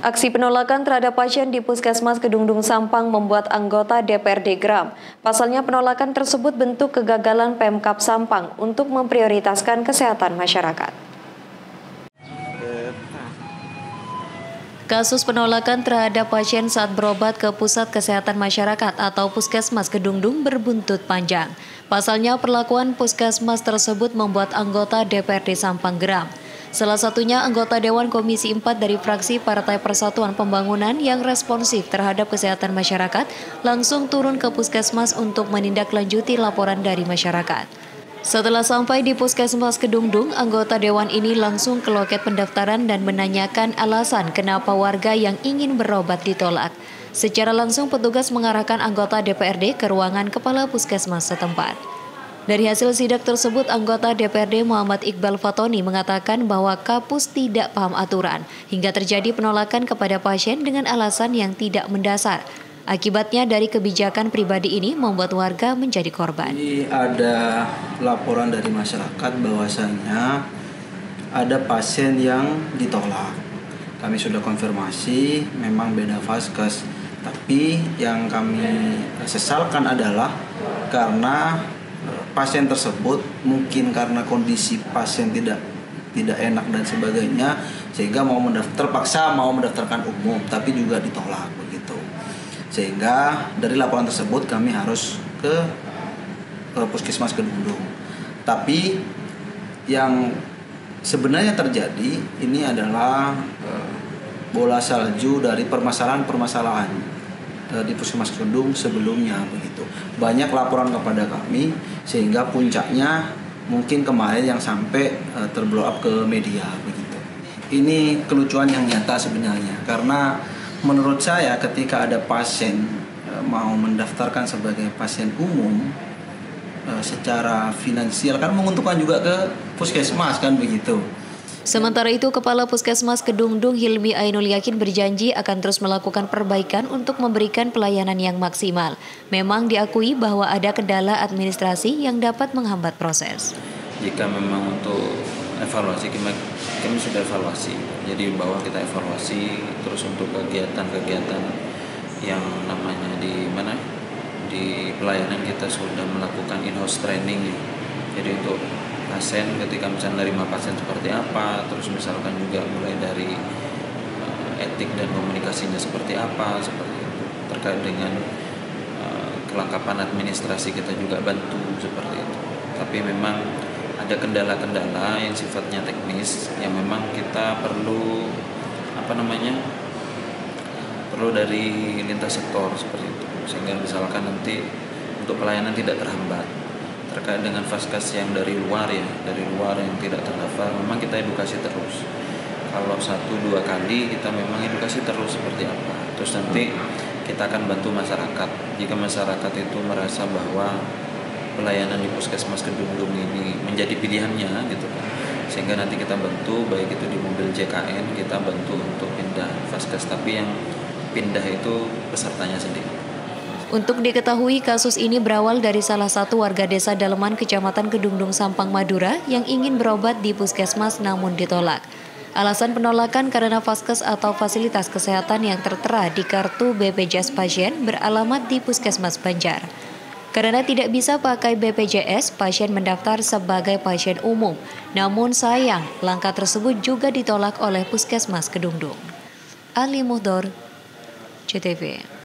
Aksi penolakan terhadap pasien di Puskesmas Kedungdung Sampang membuat anggota DPRD geram. Pasalnya penolakan tersebut bentuk kegagalan Pemkab Sampang untuk memprioritaskan kesehatan masyarakat. Kasus penolakan terhadap pasien saat berobat ke Pusat Kesehatan Masyarakat atau Puskesmas Kedungdung berbuntut panjang. Pasalnya perlakuan Puskesmas tersebut membuat anggota DPRD Sampang geram. Salah satunya anggota Dewan Komisi 4 dari fraksi Partai Persatuan Pembangunan yang responsif terhadap kesehatan masyarakat langsung turun ke Puskesmas untuk menindaklanjuti laporan dari masyarakat. Setelah sampai di Puskesmas Kedungdung, anggota Dewan ini langsung ke loket pendaftaran dan menanyakan alasan kenapa warga yang ingin berobat ditolak. Secara langsung petugas mengarahkan anggota DPRD ke ruangan Kepala Puskesmas setempat. Dari hasil sidak tersebut, anggota DPRD Muhammad Iqbal Fatoni mengatakan bahwa Kapus tidak paham aturan hingga terjadi penolakan kepada pasien dengan alasan yang tidak mendasar. Akibatnya dari kebijakan pribadi ini membuat warga menjadi korban. Jadi ada laporan dari masyarakat bahwasanya ada pasien yang ditolak. Kami sudah konfirmasi memang beda vaskes, tapi yang kami sesalkan adalah karena pasien tersebut mungkin karena kondisi pasien tidak enak dan sebagainya sehingga terpaksa mau mendaftarkan umum tapi juga ditolak begitu. Sehingga dari laporan tersebut kami harus ke Puskesmas Kedungdung. Tapi yang sebenarnya terjadi ini adalah bola salju dari permasalahan di Puskesmas Kedungdung sebelumnya begitu. Banyak laporan kepada kami sehingga puncaknya mungkin kemarin yang sampai terblow up ke media begitu. Ini kelucuan yang nyata sebenarnya karena menurut saya ketika ada pasien mau mendaftarkan sebagai pasien umum secara finansial kan menguntungkan juga ke puskesmas kan begitu. Sementara itu, Kepala Puskesmas Kedungdung Hilmi Ainul Yakin berjanji akan terus melakukan perbaikan untuk memberikan pelayanan yang maksimal. Memang diakui bahwa ada kendala administrasi yang dapat menghambat proses. Jika memang untuk evaluasi, kami sudah evaluasi. Jadi bahwa kita evaluasi terus untuk kegiatan-kegiatan yang namanya di pelayanan kita sudah melakukan in-house training. Jadi untuk pasien ketika misalnya menerima pasien seperti apa, terus misalkan juga mulai dari etik dan komunikasinya seperti apa, seperti itu. Terkait dengan kelengkapan administrasi kita juga bantu seperti itu. Tapi memang ada kendala-kendala yang sifatnya teknis yang memang kita perlu perlu dari lintas sektor seperti itu, sehingga misalkan nanti untuk pelayanan tidak terhambat. Terkait dengan vaskes yang dari luar yang tidak terdaftar, memang kita edukasi terus. Kalau 1-2 kali kita memang edukasi terus seperti apa. Terus nanti kita akan bantu masyarakat. Jika masyarakat itu merasa bahwa pelayanan di Puskesmas Kedungdung ini menjadi pilihannya gitu kan. Sehingga nanti kita bantu baik itu di mobil JKN, kita bantu untuk pindah vaskes, tapi yang pindah itu pesertanya sendiri. Untuk diketahui, kasus ini berawal dari salah satu warga desa Daleman, Kecamatan Kedungdung Sampang, Madura yang ingin berobat di puskesmas namun ditolak. Alasan penolakan karena vaskes atau fasilitas kesehatan yang tertera di kartu BPJS pasien beralamat di Puskesmas Banjar. Karena tidak bisa pakai BPJS, pasien mendaftar sebagai pasien umum. Namun sayang, langkah tersebut juga ditolak oleh Puskesmas Kedungdung. Ali Muhdor, CTV.